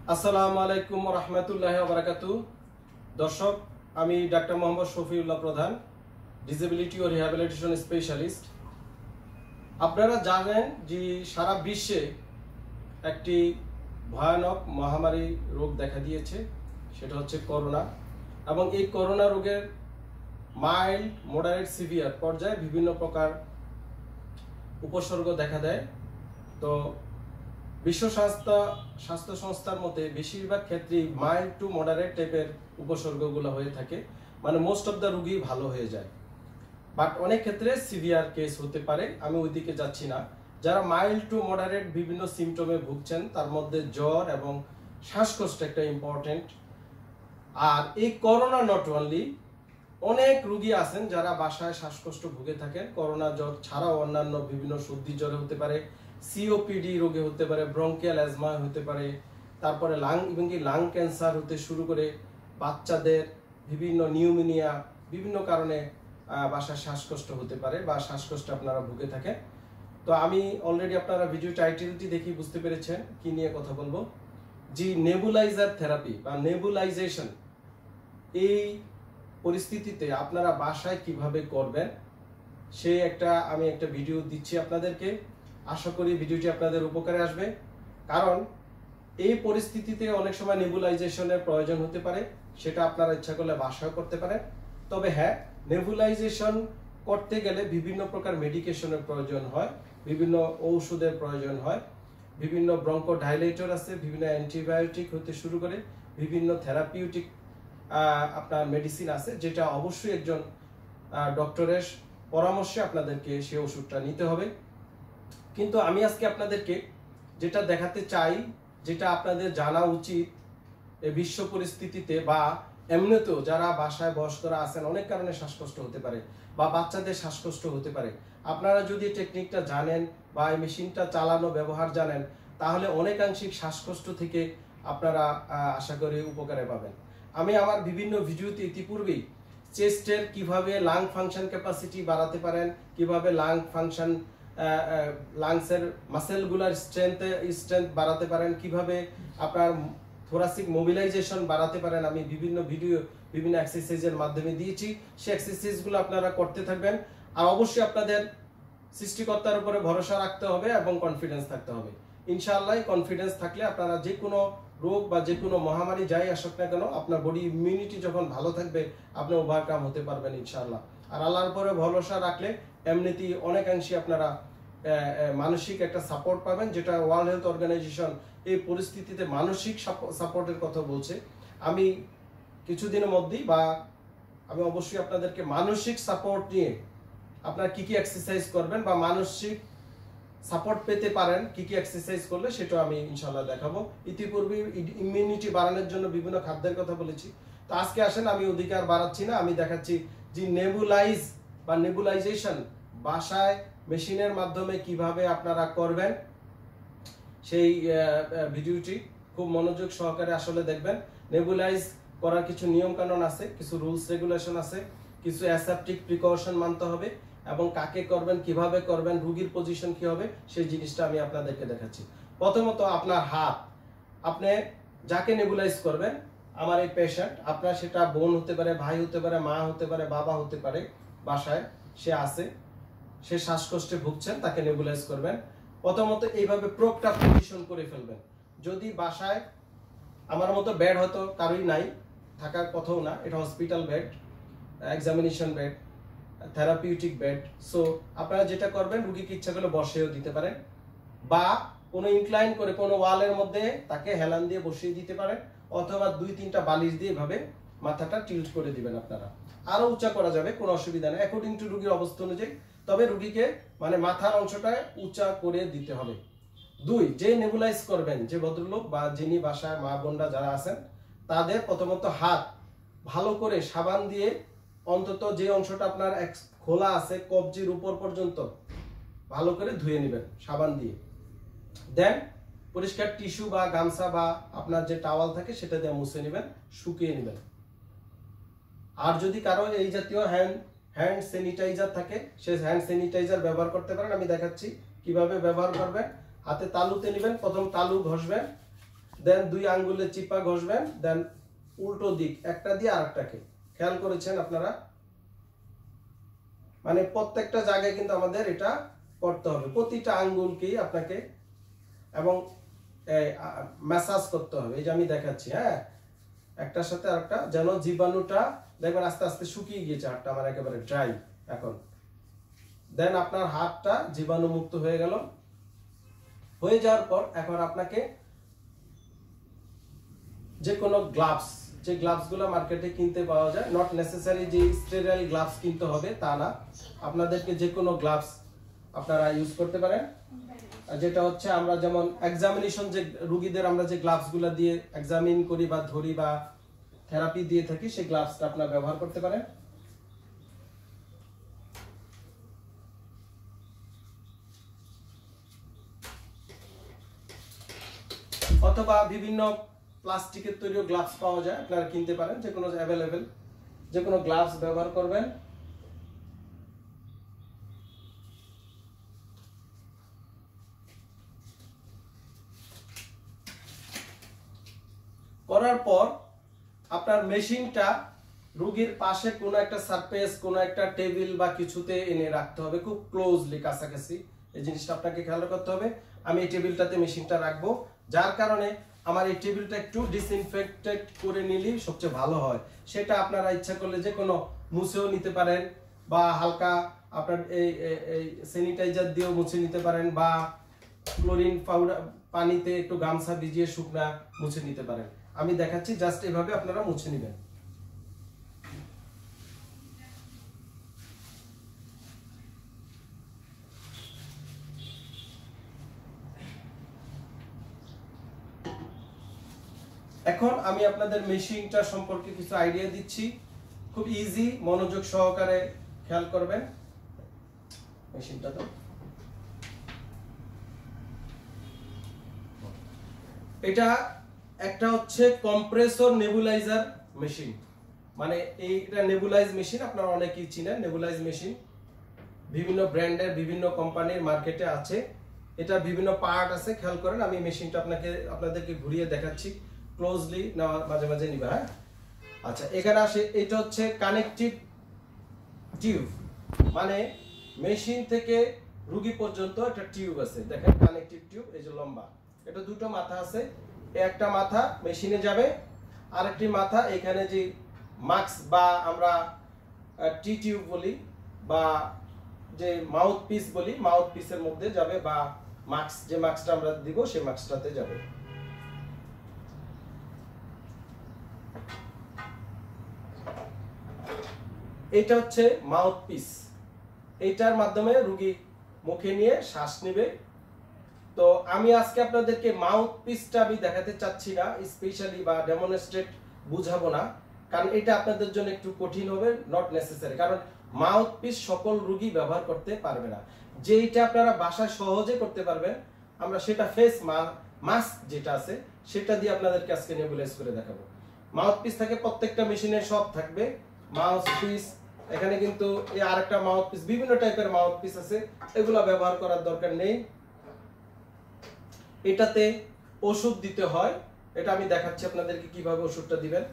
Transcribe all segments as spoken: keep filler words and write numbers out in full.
আসসালামু আলাইকুম রহমতুল্লাহি ওয়া বারাকাতুহু। দর্শক, আমি ডাক্তার মোহাম্মদ শফিউল্লাহ প্রধান, ডিসেবিলিটি ও রিহ্যাবিলিটেশন স্পেশালিস্ট। আপনারা জানেন যে সারা বিশ্বে একটি ভয়ানক মহামারী রোগ দেখা দিয়েছে, সেটা হচ্ছে করোনা। এবং এই করোনা রোগের মাইল্ড, মডারেট, সিভিয়ার পর্যায়ে বিভিন্ন প্রকার উপসর্গ দেখা দেয়। তো বিশ্ব স্বাস্থ্য স্বাস্থ্য সংস্থার মতে বেশিরভাগ ক্ষেত্রেই মাইল্ড টু মডারেট টাইপের উপসর্গগুলো হয়ে থাকে, মানে মোস্ট অফ দ্য রোগী ভালো হয়ে যায়। বাট অনেক ক্ষেত্রে সিভিয়ার কেস হতে পারে, আমি ওই দিকে যাচ্ছি না। যারা মাইল্ড টু মডারেট বিভিন্ন সিমটমে ভুগছেন, তার মধ্যে জ্বর এবং শ্বাসকষ্ট একটা ইম্পর্টেন্ট। আর এই করোনা নট অনলি, অনেক রোগী আছেন যারা বাসায় শ্বাসকষ্ট ভুগে থাকেন। করোনা জ্বর ছাড়াও অন্যান্য বিভিন্ন সর্দি জ্বরে হতে পারে, সিওপিডি রোগে হতে পারে, ব্রঙ্কিয়াল অ্যাজমা হতে পারে, তারপরে লাং এবং কি লাং ক্যান্সার হতে শুরু করে বাচ্চাদের বিভিন্ন নিউমোনিয়া, বিভিন্ন কারণে বাসায় শ্বাসকষ্ট হতে পারে বা শ্বাসকষ্ট আপনারা ভুগে থাকেন। তো আমি অলরেডি আপনারা ভিডিও টাইটেলটি দেখি বুঝতে পেরেছেন কি নিয়ে কথা বলবো। যে নেবুলাইজার থেরাপি বা নেবুলাইজেশন, এই পরিস্থিতিতে আপনারা বাসায় কিভাবে করবেন সে একটা আমি একটা ভিডিও দিচ্ছি আপনাদেরকে। আশা করি ভিডিওটি আপনাদের উপকারে আসবে, কারণ এই পরিস্থিতিতে অনেক সময় নেবুলাইজেশনের প্রয়োজন হতে পারে। সেটা আপনারা ইচ্ছা করলে বাসায় করতে পারেন। তবে হ্যাঁ, নেবুলাইজেশন করতে গেলে বিভিন্ন প্রকার মেডিকেশনের প্রয়োজন হয়, বিভিন্ন ঔষধের প্রয়োজন হয়, বিভিন্ন ব্রঙ্কোডাইলেটর আছে, বিভিন্ন অ্যান্টিবায়োটিক হতে শুরু করে বিভিন্ন থেরাপিউটিক আপনার মেডিসিন আছে, যেটা অবশ্যই একজন ডক্টরের পরামর্শে আপনাদেরকে সেই ওষুধটা নিতে হবে। কিন্তু আমি আজকে আপনাদেরকে যেটা দেখাতে চাই, যেটা আপনাদের জানা উচিত বিশ্ব পরিস্থিতিতে বা এমনিতেও যারা বাসায় বয়স্করা আছেন, অনেক কারণে শ্বাসকষ্ট হতে পারে বা বাচ্চাদের শ্বাসকষ্ট হতে পারে। আপনারা যদি টেকনিকটা জানেন বা এই মেশিনটা চালানো ব্যবহার জানেন, তাহলে অনেকাংশিক শ্বাসকষ্ট থেকে আপনারা আশা করি উপকারে পাবেন। আমি আমার বিভিন্ন ভিডিওতে ইতিপূর্বেই চেস্টের কিভাবে লাং ফাংশন ক্যাপাসিটি বাড়াতে পারেন, কিভাবে লাং ফাংশন লাংসের মাসেলগুলার স্ট্রেংথ স্ট্রেংথ বাড়াতে পারেন, কিভাবে আপনার থোরাসিক মোবিলাইজেশন বাড়াতে পারেন, আমি বিভিন্ন ভিডিও বিভিন্ন এক্সারসাইজের মাধ্যমে দিয়েছি। সেই এক্সারসাইজগুলো আপনারা করতে থাকবেন। আর অবশ্যই আপনাদের সৃষ্টিকর্তার উপরে ভরসা রাখতে হবে এবং কনফিডেন্স থাকতে হবে। ইনশাআল্লাহ কনফিডেন্স থাকলে আপনারা যে কোনো রোগ বা যে কোনো মহামারী যাই আসুক না কেন, আপনার বডি ইমিউনিটি যখন ভালো থাকবে, আপনি ওভারকাম হতে পারবেন ইনশাআল্লাহ। আর আল্লাহর উপরে ভরসা রাখলে এমনিতেই অনেকাংশে আপনারা মানসিক একটা সাপোর্ট পাবেন, যেটা ওয়ার্ল্ড হেলথ অর্গানাইজেশন এই পরিস্থিতিতে মানসিক সাপোর্টের কথা বলছে। আমি কিছুদিনের মধ্যেই বা আমি অবশ্যই আপনাদেরকে মানসিক সাপোর্ট নিয়ে আপনারা কি কি এক্সারসাইজ করবেন বা মানসিক সাপোর্ট পেতে পারেন কি কি এক্সারসাইজ করলে, সেটা আমি ইনশাআল্লাহ দেখাবো। ইতিপূর্বে ইমিউনিটি বাড়ানোর জন্য বিভিন্ন খাদ্যের কথা বলেছি। তো আজকে আসেন, আমি অধিকার বাড়াচ্ছি না, আমি দেখাচ্ছি যে নেবুলাইজ বা নেবুলাইজেশন বাসায় মেশিনের মাধ্যমে কিভাবে আপনারা করবেন। সেই ভিডিওটি খুব মনোযোগ সহকারে আসলে দেখবেন। নেবুলাইজ করার কিছু নিয়ম কানুন আছে, কিছু রুলস রেগুলেশন আছে, কিছু অ্যাসেপটিক প্রিকশন মানতে হবে, এবং কাকে করবেন, কিভাবে করবেন, রোগীর পজিশন কি হবে, সেই জিনিসটা আমি আপনাদেরকে দেখাচ্ছি। প্রথমত আপনার হাত, আপনি যাকে নেবুলাইজ করবেন, আমার এই পেশেন্ট, আপনার সেটা বোন হতে পারে, ভাই হতে পারে, মা হতে পারে, বাবা হতে পারে, বাসায় সে আছে, সে শ্বাসকষ্টে ভুগছেন, তাকে নেবুলাইজ করবেন। প্রথমত এইভাবে প্রোপটা পজিশন করে ফেলবেন। যদি বাসায় আমার মতো বেড হয়তো কারোই নাই, থাকার কথাও না, এটা hospital bed, examination bed, therapeutic bed. So আপনারা যেটা করবেন, রুগীকে ইচ্ছা করলে বসেও দিতে পারেন, বা কোনো ইনক্লাইন করে কোনো ওয়ালের মধ্যে তাকে হেলান দিয়ে বসিয়ে দিতে পারেন, অথবা দুই তিনটা বালিশ দিয়ে এভাবে মাথাটা টিল্ট করে দিবেন। আপনারা আরো উঁচা করা যাবে, কোনো অসুবিধা নেই, অ্যাকর্ডিং টু রুগীর অবস্থা অনুযায়ী। তবে রুগীকে মানে মাথার অংশটা উঁচা করে দিতে হবে। দুই, যে নেবুলাইজ করবেন, যে ভদ্রলোক বা যিনি বাসায় মা বোনরা যারা আছেন, তাদের প্রথমত হাত ভালো করে সাবান দিয়ে অন্তত যে অংশটা আপনার খোলা আছে কবজির উপর পর্যন্ত ভালো করে ধুয়ে নেবেন সাবান দিয়ে। দেন পরিষ্কার টিস্যু বা গামছা বা আপনার যে টাওয়াল থাকে সেটা দিয়ে মুছে নেবেন, শুকিয়ে নেবেন। আর যদি কারো এই জাতীয় হ্যান্ড হ্যান্ড স্যানিটাইজার থাকে, সে হ্যান্ড স্যানিটাইজার ব্যবহার করতে পারেন। আমি দেখাচ্ছি কিভাবে ব্যবহার করবেন। হাতে তালুতে নেবেন, প্রথম তালু ঘষবেন, দেন দুই আঙ্গুলে চিপা ঘষবেন, দেন উল্টো দিক একটা দিয়ে আরেকটাকে। খেয়াল করেছেন আপনারা? মানে প্রত্যেকটা জায়গায় কিন্তু আমাদের এটা করতে হবে, প্রতিটা আঙ্গুলকেই আপনাকে, এবং ম্যাসাজ করতে হবে। এই যে আমি দেখাচ্ছি, হ্যাঁ, একটার সাথে আরেকটা, যেন জীবাণুটা দেখবেন আস্তে আস্তে শুকিয়ে গিয়েছে হাতটা আমার একেবারে ড্রাই এখন। দেন আপনার হাতটা জীবাণু মুক্ত হয়ে গেল। হয়ে যাওয়ার পর এখন আপনাকে যে কোনো গ্লাভস, যে গ্লাভস গুলো মার্কেটে কিনতে পাওয়া যায়, নট নেসেসারি যে স্টেরাইল গ্লাভস কিনতে হবে তা না, আপনাদেরকে যে কোনো গ্লাভস আপনারা ইউজ করতে পারেন। যেটা হচ্ছে আমরা যেমন এক্সামিনেশন, যে রোগীদের আমরা যে গ্লাভস গুলো দিয়ে এক্সামিন করি বা ধরি বা থেরাপি দিয়ে থাকি, সেই গ্লাভসটা আপনারা ব্যবহার করতে পারেন। অথবা বিভিন্ন প্লাস্টিকের তৈরি গ্লাভস পাওয়া যায়, আপনারা কিনতে পারেন, যে কোনো অ্যাভেলেবেল যে কোনো গ্লাভস ব্যবহার করবেন। করার পর আপনার মেশিনটা রোগীর পাশে কোনো একটা সারফেস, কোনো একটা টেবিল বা কিছুতে এনে রাখতে হবে, খুব ক্লোজলি, কাছাকাছি। এই জিনিসটা আপনাকে খেয়াল করতে হবে। আমি এই টেবিলটাতে মেশিনটা রাখবো, যার কারণে আমার এই টেবিলটা একটু ডিসইনফেক্টেড করে নিলেই সবচেয়ে ভালো হয়। সেটা আপনারা ইচ্ছা করলে যে কোনো মুছেও নিতে পারেন, বা হালকা আপনার এই এই স্যানিটাইজার দিয়েও মুছে নিতে পারেন, বা ক্লোরিন পাউডার পানিতে একটু গামছা ভিজিয়ে শুকনা মুছে নিতে পারেন। আমি দেখাচ্ছি, জাস্ট এভাবে আপনারা মুছে নেবেন। এখন আমি আপনাদের মেশিনটা সম্পর্কে কিছু আইডিয়া দিচ্ছি, খুব ইজি, মনোযোগ সহকারে খেয়াল করবেন। মেশিনটা তো এটা একটা হচ্ছে কম্প্রেসর নেবুলাইজার মেশিন, মানে এইটা নেবুলাইজ মেশিন, আপনারা অনেকেই চিনেন নেবুলাইজ মেশিন, বিভিন্ন ব্র্যান্ডের বিভিন্ন কোম্পানির মার্কেটে আছে। এটা বিভিন্ন পার্ট আছে, খেয়াল করেন। আমি মেশিনটা আপনাকে আপনাদেরকে ঘুরিয়ে দেখাচ্ছি, ক্লোজলি না মাঝে মাঝে নিবা, হ্যাঁ। আচ্ছা, এখানে আসে, এটা হচ্ছে কানেকটিভ টিউব, মানে মেশিন থেকে রোগী পর্যন্ত একটা টিউব আছে, দেখেন কানেকটিভ টিউব, এই যে লম্বা, এটা দুটো মাথা আছে। একটা মাথা মেশিনে যাবে, আরেকটি মাথা এখানে যে মাস্ক বা আমরা টি টিউব বলি, বা যে মাউথ পিস বলি, মাউথ পিসের মধ্যে যাবে, বা মাস্ক, যে মাস্কটা আমরা দিব সেই মাস্কটাতে যাবে। এটা হচ্ছে মাউথ পিস, এইটার মাধ্যমে রোগী মুখে নিয়ে শ্বাস নেবে। তো আমি আজকে আপনাদেরকে মাউথ পিসটা আমি দেখাতে চাচ্ছি না স্পেশালি, বা ডেমনস্ট্রেট বুঝাবো না, কারণ এটা আপনাদের জন্য একটু কঠিন হবে, নট নেসেসারি। কারণ মাউথ পিস সকল রোগী ব্যবহার করতে পারবে না। যেইটা আপনারা বাসায় সহজে করতে পারবেন, আমরা সেটা ফেস মাস্ক যেটা আছে সেটা দিয়ে আপনাদেরকে আজকে নেবুলাইজ করে দেখাবো। মাউথ পিস থাকে প্রত্যেকটা মেশিনে, সব থাকবে মাউথ পিস। এখানে কিন্তু এই আরেকটা মাউথ পিস, বিভিন্ন টাইপের মাউথ পিস আছে, এগুলো ব্যবহার করার দরকার নেই। এটাতে ওষুধ দিতে হয়, এটা আমি দেখাচ্ছি আপনাদেরকে কিভাবে ওষুধটা দিবেন।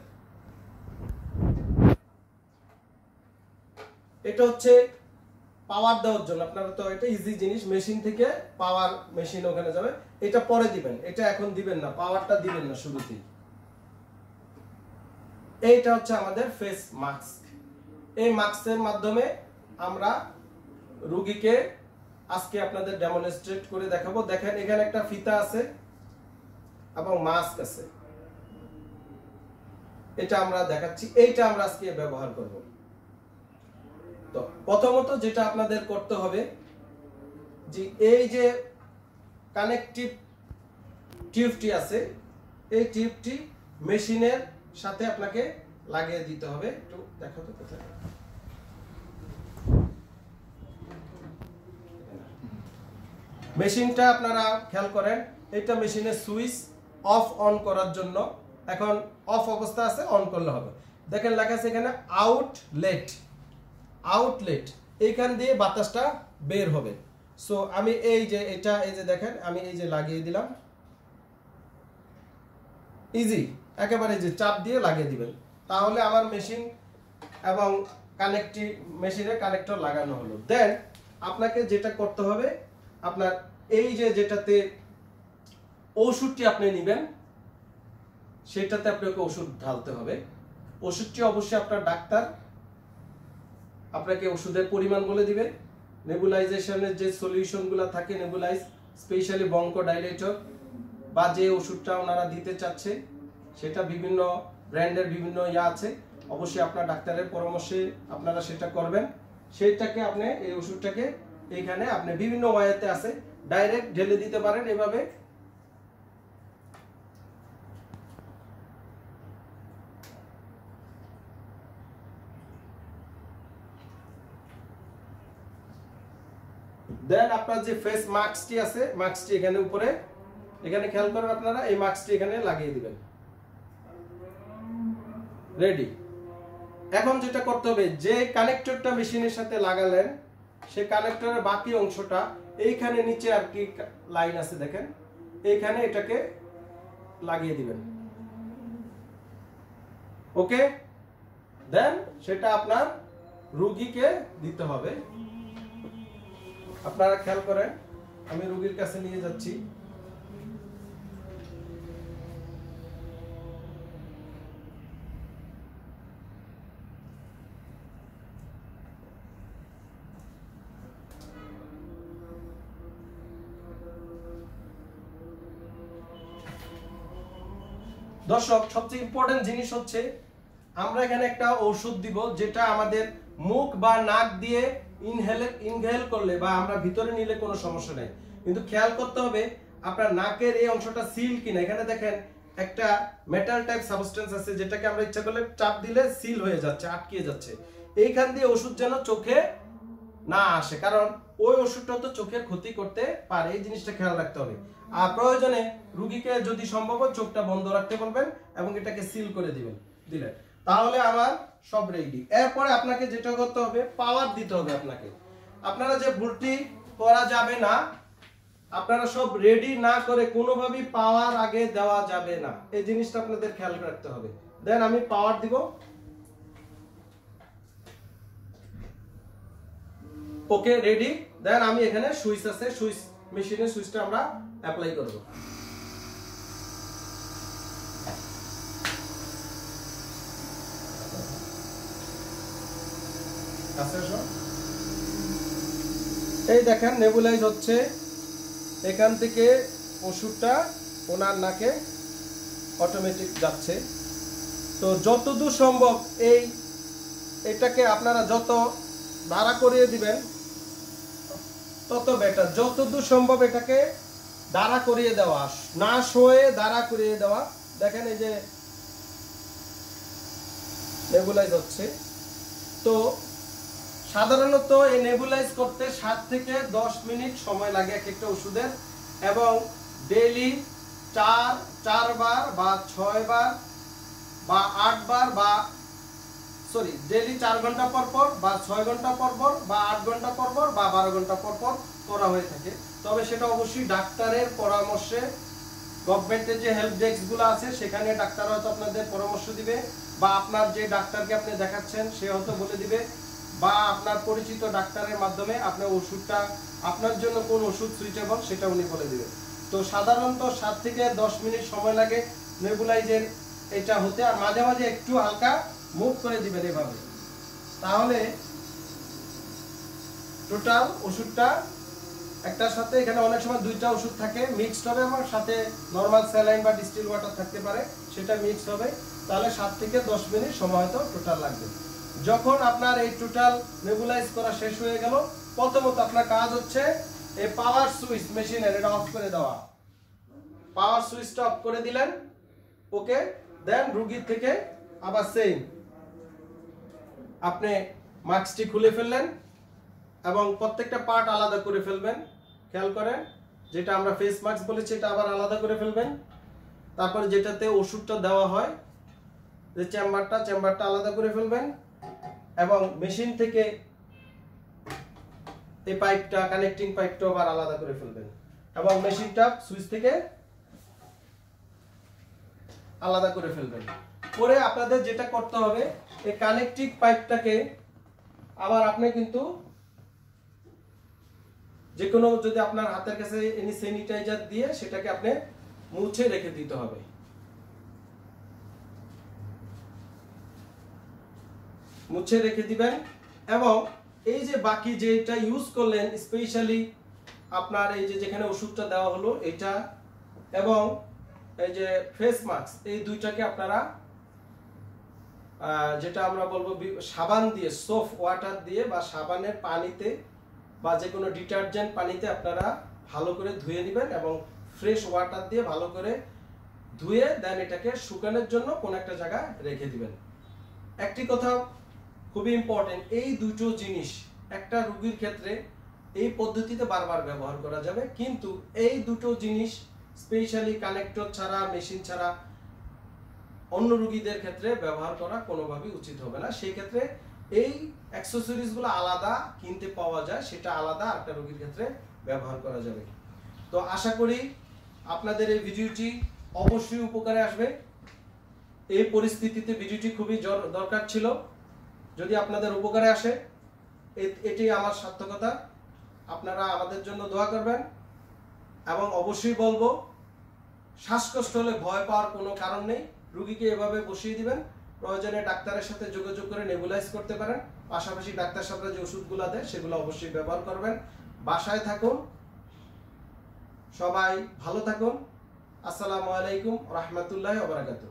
এটা হচ্ছে পাওয়ার দেওয়ার জন্য, আপনারা তো এটা ইজি জিনিস, মেশিন থেকে পাওয়ার মেশিন ওখানে যাবে, এটা পরে দিবেন, এটা এখন দিবেন না, পাওয়ারটা দিবেন না শুরুতেই। এইটা হচ্ছে আমাদের ফেস মাস্ক। এই মাস্কের মাধ্যমে আমরা রোগীকে আজকে আপনাদের ডেমনস্ট্রেট করে দেখাবো। দেখেন এখানে একটা ফিতা আছে এবং মাস্ক আছে, এটা আমরা দেখাচ্ছি, এইটা আমরা আজকে ব্যবহার করব। তো প্রথমত যেটা আপনাদের করতে হবে, যে এই যে কানেকটিভ টিউবটি আছে, এই টিউবটি মেশিনের সাথে আপনাকে লাগিয়ে দিতে হবে। একটু দেখো তো কোথায়, মেশিনটা আপনারা খেয়াল করেন, এটা মেশিনের সুইচ, অফ অন করার জন্য। এখন অফ অবস্থা আছে, অন করলে হবে। দেখেন লেখা আছে এখানে আউটলেট, আউটলেট, এইখান দিয়ে বাতাসটা বের হবে। সো আমি এই যে এটা, এই যে দেখেন আমি এই যে লাগিয়ে দিলাম, ইজি, একেবারে যে চাপ দিয়ে লাগিয়ে দিবেন, তাহলে আমার মেশিন এবং কানেক্টিভ মেশিনে কানেক্টর লাগানো হলো। দেন আপনাকে যেটা করতে হবে, আপনার এই যে যেটাতে ওষুধটি আপনি নেবেন সেটাতে আপনাকে ওষুধ ঢালতে হবে। ওষুধটি অবশ্যই আপনার ডাক্তার আপনাকে ওষুধের পরিমাণ বলে দিবে। নেবুলাইজেশনের যে সলিউশনগুলো থাকে, নেবুলাইজ স্পেশালি বঙ্কোডাইলেটর বা যে ওষুধটা ওনারা দিতে চাচ্ছে সেটা বিভিন্ন ব্র্যান্ডের বিভিন্ন ইয়া আছে, অবশ্যই আপনার ডাক্তারের পরামর্শে আপনারা সেটা করবেন। সেইটাকে আপনি এই ওষুধটাকে এইখানে আপনি বিভিন্ন ওয়েতে আছে, ডাইরেক্ট ঢেলে দিতে পারেন এভাবে। দেন আপনার যে ফেস মাস্কটি আছে, মাস্কটি এখানে উপরে, এখানে খেয়াল করেন আপনারা, এই মাস্কটি এখানে লাগিয়ে দিবেন। রেডি। এখন যেটা করতে হবে, যে কানেক্টরটা মেশিনের সাথে লাগালেন সেই কানেক্টরের বাকি অংশটা এইখানে নিচে আর কি লাইন আছে দেখেন, এইখানে এটাকে লাগিয়ে দিবেন। ওকে, দেন সেটা আপনার রোগীকে দিতে হবে। আপনারা খেয়াল করেন, আমি রোগীর কাছে নিয়ে যাচ্ছি। দর্শক, সবচেয়ে ইম্পর্টেন্ট জিনিস হচ্ছে আমরা এখানে একটা ওষুধ দিব যেটা আমাদের মুখ বা নাক দিয়ে ইনহেল ইনহেল করলে বা আমরা ভিতরে নিলে কোনো সমস্যা নেই, কিন্তু খেয়াল করতে হবে আপনার নাকের এই অংশটা সিল কিনা। এখানে দেখেন একটা মেটাল টাইপ সাবস্টেন্স আছে যেটাকে আমরা ইচ্ছা করলে চাপ দিলে সিল হয়ে যাচ্ছে, আটকে যাচ্ছে। এইখান দিয়ে ওষুধ যেন চোখে না আসে, কারণ ওই ওষুধটা তো চোখের ক্ষতি করতে পারে, এই জিনিসটা খেয়াল রাখতে হবে। আর প্রয়োজনে রোগীকে যদি সম্ভব হয় চোখটা বন্ধ রাখতে বলবেন এবং এটাকে সিল করে দিবেন, দিলেন তাহলে আমার সব রেডি। এরপরে আপনাকে যেটা করতে হবে, পাওয়ার দিতে হবে আপনাকে। আপনারা যে ভুলটি করা যাবে না, আপনারা সব রেডি না করে কোনোভাবেই পাওয়ার আগে দেওয়া যাবে না, এই জিনিসটা আপনাদের খেয়াল রাখতে হবে। দেন আমি পাওয়ার দিব। ওকে, রেডি। দেন আমি এখানে সুইচ আছে, সুইচ মেশিনের সুইচটা আমরা অ্যাপ্লাই করব। এই দেখেন নেবুলাইজ হচ্ছে, এখান থেকে ওষুধটা ওনার নাকে অটোমেটিক যাচ্ছে। তো যতদূর সম্ভব এই এটাকে আপনারা যত দাঁড়া করিয়ে দিবেন তত বেটার। যতদূর সম্ভব এটাকে দাঁড়া করিয়ে দেওয়া, না শোয়ে দাঁড়া করিয়ে দেওয়া। দেখেন এই যে নেবুলাইজ হচ্ছে। তো সাধারণত এই নেবুলাইজ করতে সাত থেকে দশ মিনিট সময় লাগে এক একটা ওষুধের, এবং ডেইলি চার চারবার বা ছয় বার বা আট বার বা সরি ডেইলি চার ঘন্টা পর পর বা ছয় ঘন্টা পর পর বা আট ঘন্টা পর পর বা বারো ঘন্টা পর পর করা হয়ে থাকে। তবে সেটা অবশ্যই ডাক্তারের পরামর্শে, গভর্নমেন্টের যে হেল্প ডেস্কগুলো আছে সেখানে ডাক্তার হয়তো আপনাদের পরামর্শ দিবে, বা আপনার যে ডাক্তারকে আপনি দেখাচ্ছেন সে হয়তো বলে দিবে, বা আপনার পরিচিত ডাক্তারের মাধ্যমে আপনার ওষুধটা আপনার জন্য কোন ওষুধ সুইটেবল সেটা উনি বলে দিবেন। তো সাধারণত সাত থেকে দশ মিনিট সময় লাগে নেবুলাইজের এটা হতে, আর মাঝে মাঝে একটু হালকা মুভ করে দিবেন এভাবে, তাহলে টোটাল ওষুধটা একটার সাথে, এখানে অনেক সময় দুইটা ওষুধ থাকে মিক্সড হবে, আমার সাথে নরমাল স্যালাইন বা ডিস্টিল ওয়াটার থাকতে পারে, সেটা মিক্স হবে। তাহলে সাত থেকে দশ মিনিট সময় হয়তো টোটাল লাগবে। যখন আপনার এই টোটাল নেবুলাইজ করা শেষ হয়ে গেল, প্রথমত আপনার কাজ হচ্ছে এই পাওয়ার সুইচ মেশিনের এটা অফ করে দেওয়া। পাওয়ার সুইচটা অফ করে দিলেন, ওকে। দেন রোগীর থেকে আবার সেম আপনি মাস্কটি খুলে ফেললেন এবং প্রত্যেকটা পার্ট আলাদা করে ফেলবেন। খেয়াল করেন, যেটা আমরা ফেস মাস্ক বলেছি এটা আবার আলাদা করে ফেলবেন। তারপরে যেটাতে ওষুধটা দেওয়া হয়, যে চেম্বারটা চেম্বারটা আলাদা করে ফেলবেন, এবং মেশিন থেকে এই পাইপটা, কানেক্টিং পাইপটা আবার আলাদা করে ফেলবেন, এবং মেশিনটা সুইচ থেকে আলাদা করে ফেলবেন। পরে আপনাদের যেটা করতে হবে, এই কানেকটিং পাইপটাকে আবার আপনি কিন্তু যে কোনো, যদি আপনার হাতের কাছে এনি স্যানিটাইজার দিয়ে সেটাকে আপনি মুছে রেখে দিতে হবে। মুছে রেখে দিবেন। এবং এই যে বাকি যেটা ইউজ করলেন, স্পেশালি আপনার এই যে যেখানে ওষুধটা দেওয়া হলো এটা এবং এই যে ফেস মাস্ক, এই দুইটাকে আপনারা যেটা আমরা বলবো সাবান দিয়ে, সোপ ওয়াটার দিয়ে বা সাবানের পানিতে বা যে কোনো ডিটারজেন্ট পানিতে আপনারা ভালো করে ধুয়ে নেবেন এবং ফ্রেশ ওয়াটার দিয়ে ভালো করে ধুয়ে দেন এটাকে শুকানোর জন্য কোন একটা জায়গায় রেখে দিবেন। একটি কথা খুবই ইম্পর্টেন্ট, এই দুটো জিনিস একটা রোগীর ক্ষেত্রে এই পদ্ধতিতে বারবার ব্যবহার করা যাবে, কিন্তু এই দুটো জিনিস স্পেশালি কানেক্টর ছাড়া, মেশিন ছাড়া অন্য রোগীদের ক্ষেত্রে ব্যবহার করা কোনোভাবেই উচিত হবে না। সেই ক্ষেত্রে এই অ্যাক্সেসরিজগুলো আলাদা কিনতে পাওয়া যায়, সেটা আলাদা একটা রোগীর ক্ষেত্রে ব্যবহার করা যাবে। তো আশা করি আপনাদের এই ভিডিওটি অবশ্যই উপকারে আসবে। এই পরিস্থিতিতে ভিডিওটি খুবই দরকার ছিল। যদি আপনাদের উপকারে আসে, এটি আমার সার্থকতা। আপনারা আমাদের জন্য দোয়া করবেন এবং অবশ্যই বলবো, শ্বাসকষ্ট হলে ভয় পাওয়ার কোনো কারণ নেই। রোগীকে এভাবে বসিয়ে দিবেন, প্রয়োজনে ডাক্তারের সাথে যোগাযোগ করে নেবুলাইজ করতে পারেন। পাশাপাশি ডাক্তার সাহেবরা যে ওষুধগুলো দেয় সেগুলো অবশ্যই ব্যবহার করবেন। বাসায় থাকুন, সবাই ভালো থাকুন। আসসালামু আলাইকুম রাহমাতুল্লাহি ওয়া বারাকাতুহু।